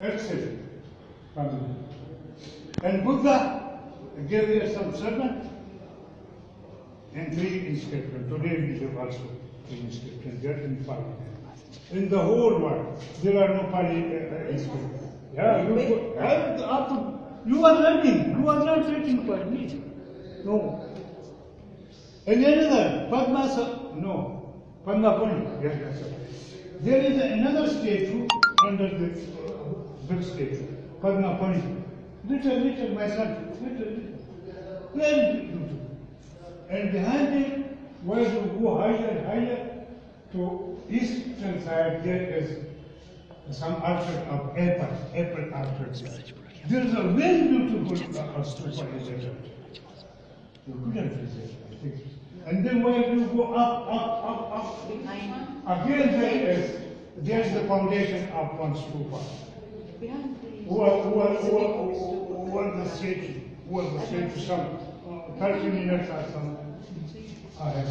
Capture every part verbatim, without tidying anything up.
exit from and Buddha gave there some sermon and three inscriptions. Today we have also three inscriptions there in Pali. In the whole world, there are no Pali uh, inscriptions. Yeah, you, go, uh, to, you are learning. You are not writing for me. No. And another, Padma, no, Padma Puni. Yes, yes, yes. There is another statue under the uh, big statue, Padma Puni. Little, little, my son, little, little. Very beautiful. And behind it, where you go higher and higher to eastern side, there is some altar of apple, apple altar. There is a very beautiful uh, stupa in the church. You couldn't visit, I think. And then where you go up, up, up, up, again there is, there is the foundation of one stupa. Who are, who are, who are, who are the statue? Who are the statue? Some uh, thirty minutes or some. I have.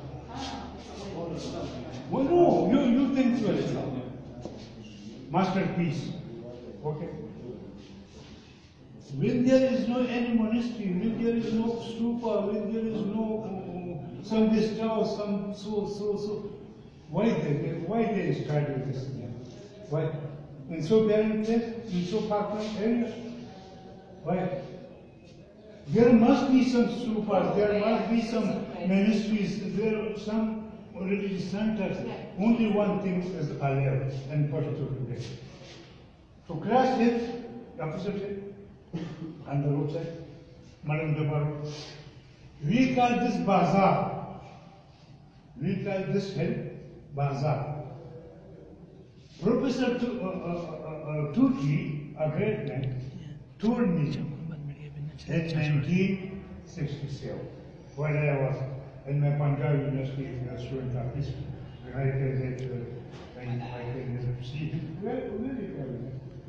Well, no, you, you think so. Masterpiece. Okay. When there is no any monastery, when there is no stupa, when there is no uh, some guest house, some so so so, why they why they started this? Why? In so barren place, in so far area, why? There must be some stupas, there must be some ministries, there are some religious centers. Only one thing is alive and particular today. To cross it, opposite it, on the roadside, Madam Dabaro. We call this bazaar. We call this hill bazaar. Professor to, uh, uh, uh, Turkey, a great man, told me in nineteen sixty-seven, when I was in my Punjab University as a student of history, when I came there, and I came there to see him, very, very clever.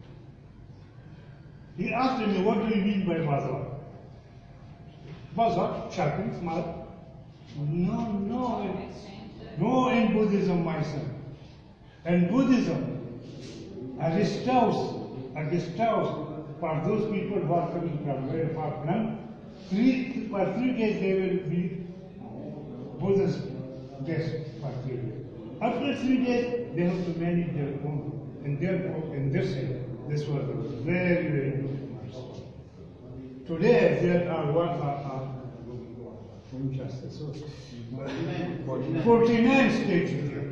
He asked me, what do you mean by bazaar? Bazaar, shopping, small. No, no, no in Buddhism, my son. And Buddhism, a guest house, a guest house for those people who are coming from very far from, three, for three days they will be Buddhist guests for three days. After three days, they have to manage their own. And therefore, in this way, this was a very, very beautiful house. Today, there are one, uh, uh, forty-nine statues here.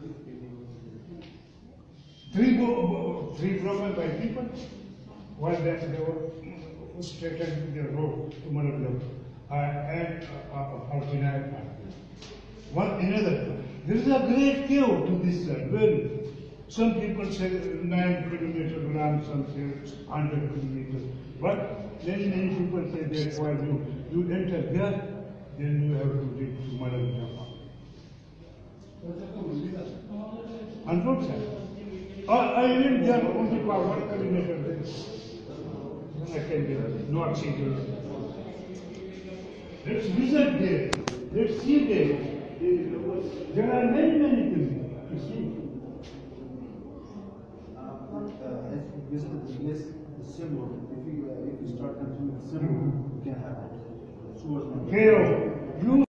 Three, three broken by people, while that they were straightened the road to Manabla, uh, and uh, forty-nine. One another. There is a great cave to this side. Well, some people say nine kilometers long, some say one hundred kilometers. But many, many people say that while you, you enter there, then you have to reach to Manabla. On road side. Uh, I live there only for one kilometer. I can be not see there. Let's visit there. Let's see there. There are many, many things to see. Uh, as you visit the place, the symbol, if you, uh, if you start continuing the symbol, you can have it. So, Okay, you